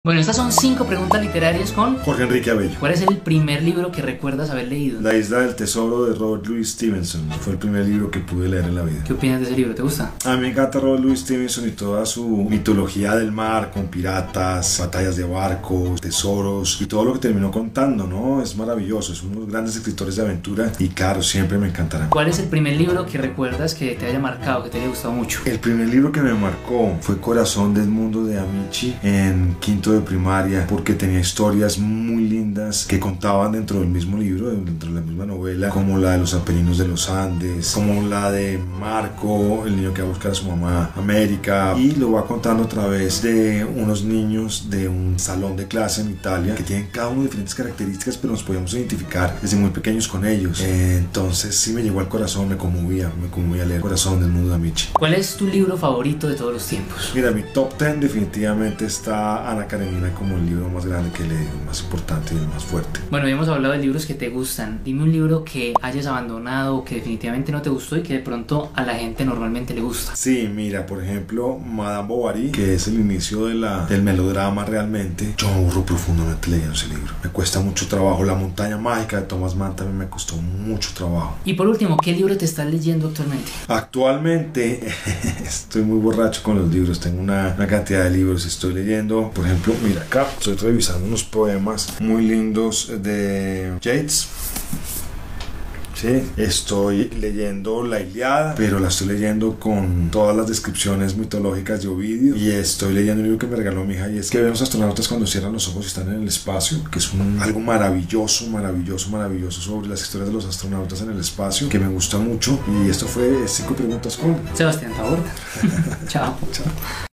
Bueno, estas son 5 preguntas literarias con Jorge Enrique Abello. ¿Cuál es el primer libro que recuerdas haber leído? La isla del tesoro de Robert Louis Stevenson. Fue el primer libro que pude leer en la vida. ¿Qué opinas de ese libro? ¿Te gusta? A mí me encanta Robert Louis Stevenson y toda su mitología del mar, con piratas, batallas de barcos, tesoros y todo lo que terminó contando, ¿no? Es maravilloso, es uno de los grandes escritores de aventura y claro, siempre me encantará. ¿Cuál es el primer libro que recuerdas que te haya marcado, que te haya gustado mucho? El primer libro que me marcó fue Corazón del Mundo de Amici en quinto de primaria, porque tenía historias muy lindas que contaban dentro del mismo libro, dentro de la misma novela, como la de los Apeninos de los Andes, como la de Marco, el niño que va a buscar a su mamá América, y lo va contando a través de unos niños de un salón de clase en Italia que tienen cada uno diferentes características, pero nos podíamos identificar desde muy pequeños con ellos. Entonces sí me llegó al corazón, me conmovía leer Corazón del Mundo de Amici. ¿Cuál es tu libro favorito de todos los tiempos? Mira, mi top 10 definitivamente está Ana Karenina como el libro más grande que he leído, el más importante y el más fuerte. Bueno, hemos hablado de libros que te gustan. Dime un libro que hayas abandonado o que definitivamente no te gustó y que de pronto a la gente normalmente le gusta. Sí, mira, por ejemplo, Madame Bovary, que es el inicio del melodrama realmente. Yo me aburro profundamente leyendo ese libro. Me cuesta mucho trabajo. La montaña mágica de Thomas Mann también me costó mucho trabajo. Y por último, ¿qué libro te estás leyendo actualmente? Actualmente estoy muy borracho con los libros. Tengo una cantidad de libros. Estoy leyendo, por ejemplo, mira acá, estoy revisando unos poemas muy lindos de Yeats. Sí, estoy leyendo La Ilíada, pero la estoy leyendo con todas las descripciones mitológicas de Ovidio. Y estoy leyendo un libro que me regaló mi hija, y es que ven los astronautas cuando cierran los ojos y están en el espacio, que es algo maravilloso sobre las historias de los astronautas en el espacio, que me gusta mucho. Y esto fue 5 preguntas con Sebastián Taborda. Chao. Chao.